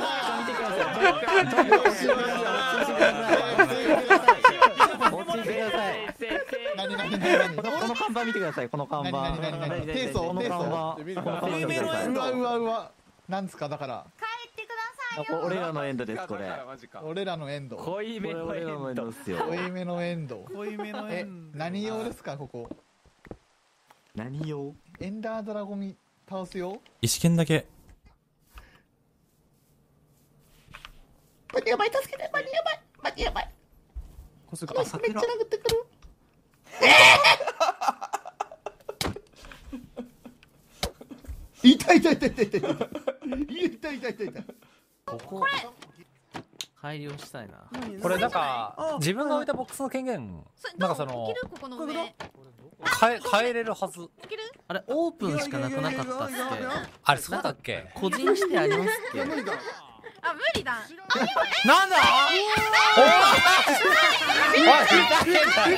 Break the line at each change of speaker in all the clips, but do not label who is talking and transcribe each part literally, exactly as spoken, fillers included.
何何何この看板見てください。この看板。
何何何何低層
この看板。この看板見てください。
うわうわうわ。なんですかだから
帰ってくださいよ。
俺らのエンドですこれ。
俺らのエンド。
濃いめの
俺らのエンドですよ。
濃いめのエンド。
濃いめのエ
え
ンド。
何用ですかここ？
何用？
エンダードラゴン倒すよ。
石剣だけ。
マジやばい助けてマジやばいマジやばい。
こすか。
めっちゃ殴ってくる。痛い痛い痛い痛い痛い痛い痛い痛い痛い痛い。
ここ。改良したいな。
これなんか自分が置いたボックスの権限なんかその
いけるここの上。
変え変えれるはず。
いける？
あれオープンしかなくなかったっつって。
あれそうだっけ？
個人してありますっけ？
あ無理だ。
なんだ？おいふざけんなよ。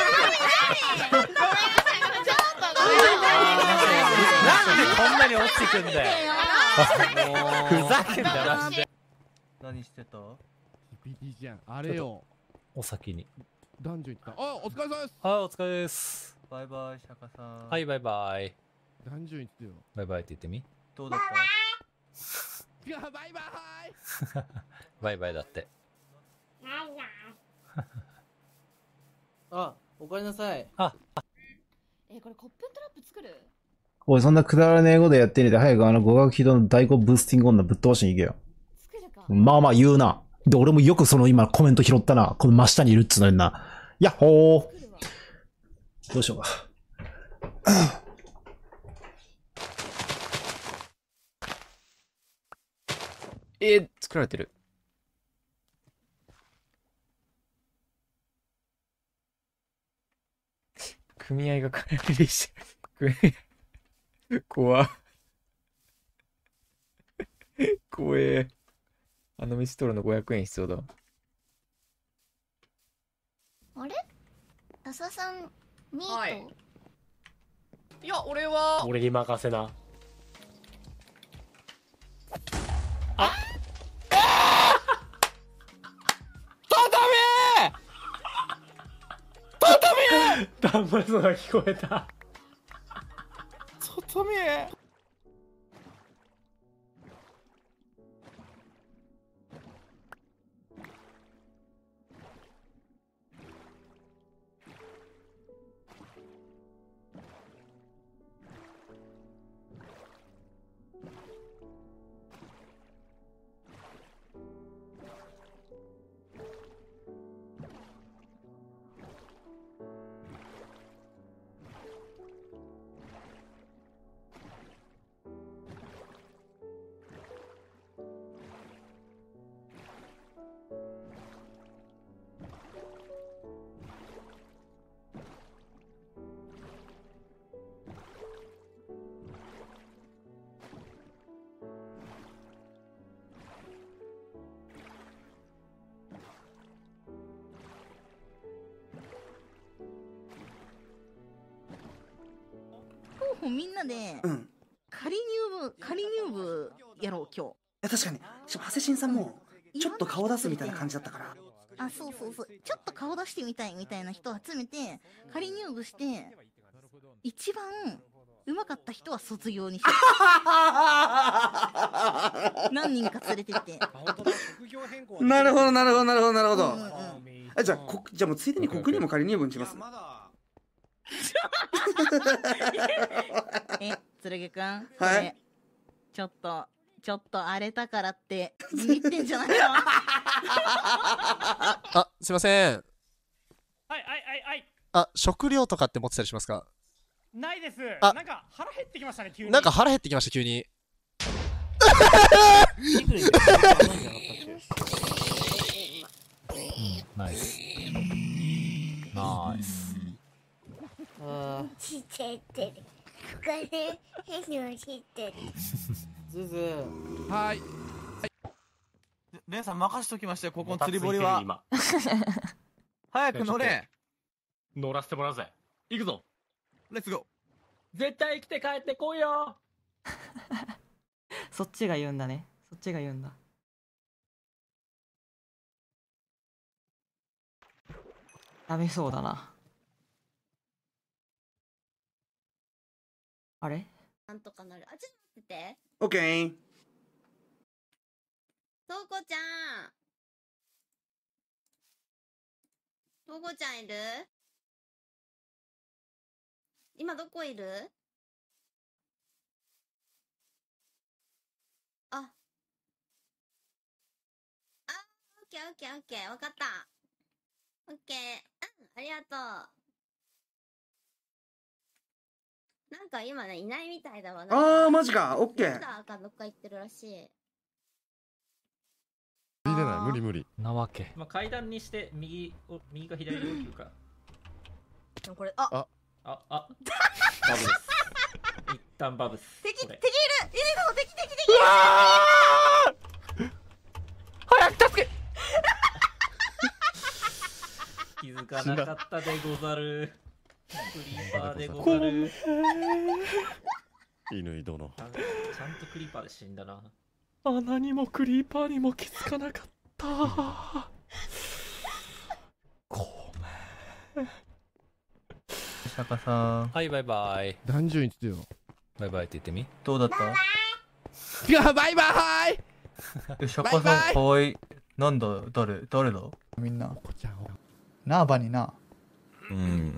なんでこんなに落ちてくんだよ。ふざけんなよマジで。
何してた？
ピーティー じゃん。あれよ。
お先に。
ダンジョン行った。あ、お疲れ様です。
はいお疲れです。
バイバイシャカさん。
はいバイバイ。
ダンジョン行ってよ。
バイバイって言ってみ。
どうだっ
いや、バイバイ。
バイバイだって。
た？あ、おかえりなさい。
あ、
えこれコップントラップ作る？
おい、そんなくだらねえことやってねえで、早くあの語学非道の大根ブースティング女ぶっ飛ばしに行けよ。
作るか。
まあまあ言うな。で、俺もよくその今コメント拾ったな。この真下にいるっつうのにな。やっほー。どうしようか。
えー、作られてる。組合が管理してる。怖っ。怖え。あの飯取るのごひゃくえん必要だ。
あれ？ダサさんニート。
はいいや、俺は。
俺に任せな。ダンバルのが聞こえた。
外見え。
もうみんなで
うん
仮入部仮入部やろう今日。
いや確かにしかも長谷新さんもちょっと顔出すみたいな感じだったから。
あ、そうそうそう、ちょっと顔出してみたいみたいな人を集めて仮入部して一番うまかった人は卒業にして何人か連れてって
なるほどなるほどなるほどなるほど、
うんうんうん、
あじゃあこじゃあもうついでに国にも仮入部します。
え、剣くん、
はい
これちょっとちょっと荒れたからってビビってんじゃないの？
あ、すいません。
はいはいはいはい。
あ、食料とかって持ってたりしますか？
ないです。
あ
なんか腹減ってきましたね、急に。
なんか腹減ってきました、急に。
ナイス。ナイス。
あ
ちっちゃいってる。これ変に知ってる。
ズズ
はい。
レンさん任しときましたよ、ここの釣り堀は。早く乗れ。
乗らせてもらうぜ。行くぞ。
レッツゴー。
絶対生きて帰ってこいよ。
そっちが言うんだね。そっちが言うんだ。ダメそうだな。あれ？
なんとかなる。あ、ちょっと待ってて。
オッケー。
とうこちゃん。とうこちゃんいる？今どこいる？あ。あ、オッケーオッケーオッケー。わかった。オッケー。うん、ありがとう。なんか今ね、いないみたいだわ。
あー、マジか。オッケー。
リーダーかどっか行ってるらしい。
見れない、無理無理。
なわけ。
まあ、階段にして右を右か左を切るか。
でもこれ、あ
あ
ああバブです。一旦バブス。
敵、敵いる。
これ
いるの敵敵敵。
早く助け。
気づかなかったでござる。クリーパーでござる。
乾殿。
ちゃんとクリーパーで死んだな。
あ、何もクリーパーにも気づかなかった。ごめん。
釈迦さん。
はい、バイバイ。
何十に言ってよ。
バイバイって言ってみ。
どうだった？
いや、バイバイ。
え、釈迦さんかわいい。なんだ、誰、誰だ？みんな。なあ、バニな。
うん、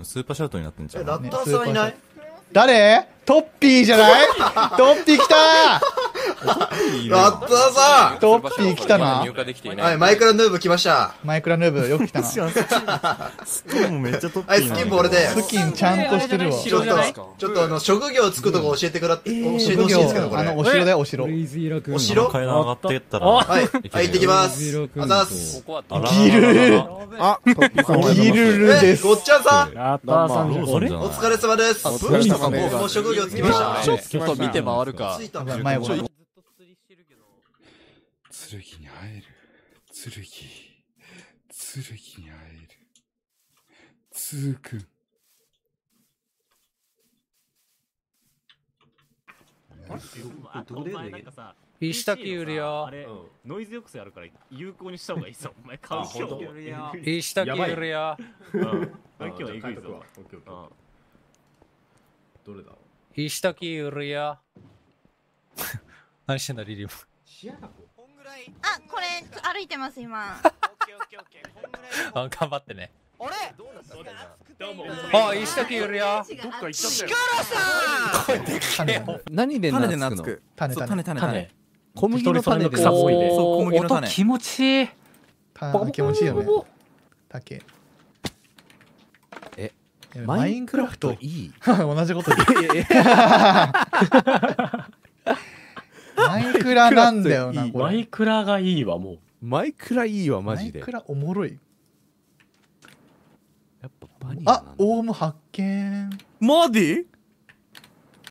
スーパーシャウトになってんじゃん。
ラッターさんいない？
誰？トッピーじゃない？トッピー来た
ラッターさん
トッピー来たな。
はい、マイクラヌーブ来ました。
マイクラヌーブよく来たな。
スキンもめっちゃトッピー。
はい、スキンも俺で。
スキンちゃんとしてるわ。
ちょっと、ちょっとあの、職業つくとこ教えてくらって、教えてほしいんですけど、これ。
あの、お城だよ、お城。
お城
階段上がってったら。
はい、はい、行ってきます。あざっす。
ギルル。
あ、
ギルルです。
ごっちゃんさん。
ラッターさんじゃん。
お疲れ様です。僕も職業つきました。
ちょっと見て回るか。
前も。
剣に会える。剣。剣に会える。つーくん。
どれなんかさ、
石滝売るよ。
あれ、ノイズ抑制あるから有効にした方がいいぞ。お前買う人。
石滝売るよ。
うん。今日はえぐいぞ。
どれだ？
石滝売るよ。何してんだリリム。
あ、これ歩いてます今。
あ、頑張ってね。
あれ？
どうも。
あ、石滝売るよ。
どっか行っちゃったよ。
声でけえ。
何で
種
名つくの？
種
種種
種。
小麦の種で
草多いね。
そう小麦の種。
音気持ちいい。
気持ちいいよね。竹。
え、
マインクラフト
いい？
同じこと言う。マイクラなんだよな、これ。
マイクラがいいわ、もう。
マイクラいいわ、マジで。
マイクラおもろい。
やっぱバニラなんだ。
あ、オウム発見。
マディ？